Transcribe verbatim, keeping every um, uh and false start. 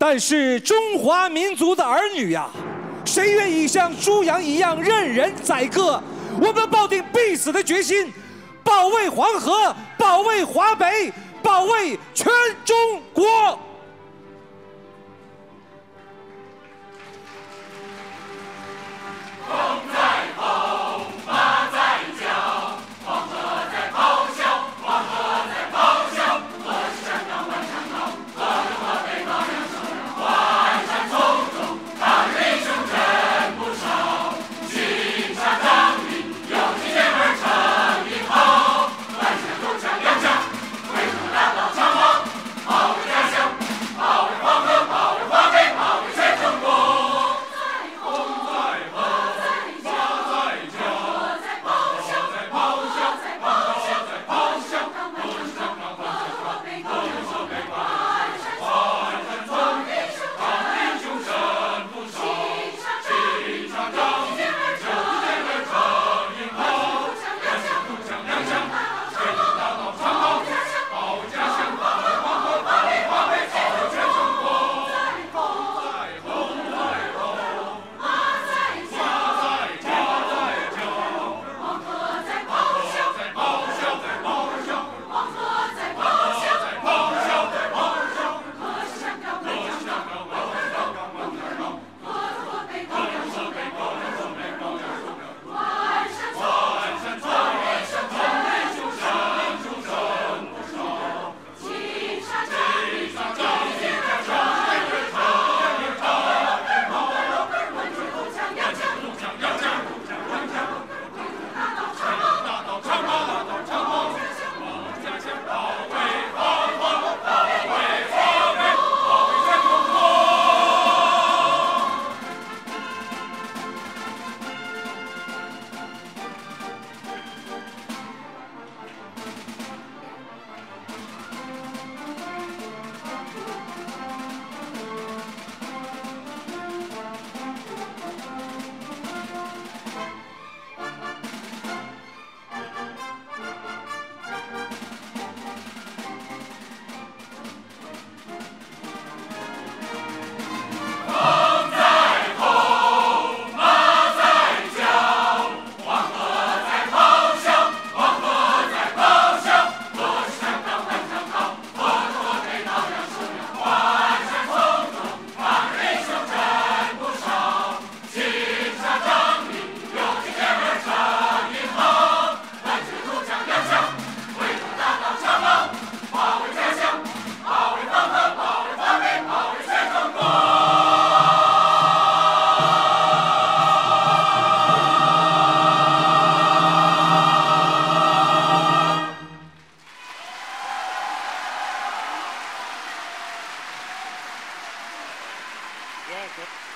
但是中华民族的儿女呀，谁愿意像猪羊一样任人宰割？我们抱定必死的决心，保卫黄河，保卫华北，保卫全中国。 风在吼，马在叫，黄河在咆哮，黄河在咆哮。我是山岗万山岗，我是河北高粱省，万山丛中，他的英雄真不少。青山张力，有其健儿成英豪。万山铿锵亮相，挥手大刀长矛，保卫家乡，保卫黄河，保卫华北，保卫全中国。 Yeah,